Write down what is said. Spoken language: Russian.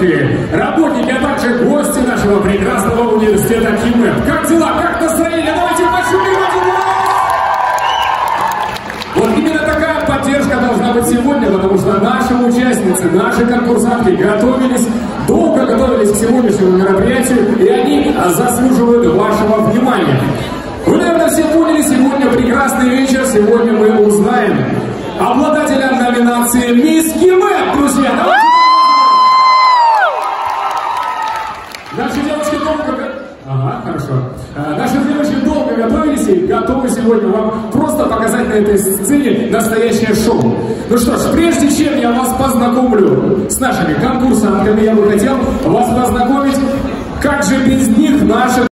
студенты, работники, а также гости нашего прекрасного университета КИМЭП. Как дела? Как настроение? Давайте пошумим! Вот именно такая поддержка должна быть сегодня, потому что наши участницы, наши конкурсантки долго готовились к сегодняшнему мероприятию, и они заслуживают вашего внимания. Вы, наверное, все поняли, сегодня прекрасный вечер, сегодня мы узнаем обладателя номинации «Мисс КИМЭП», друзья! Давайте! Наши девочки долго... Ага, хорошо. Наши девочки долго готовились и готовы сегодня вам просто показать на этой сцене настоящее шоу. Ну что ж, прежде чем я вас познакомлю с нашими конкурсантками, я бы хотел вас познакомить, как же без них, наши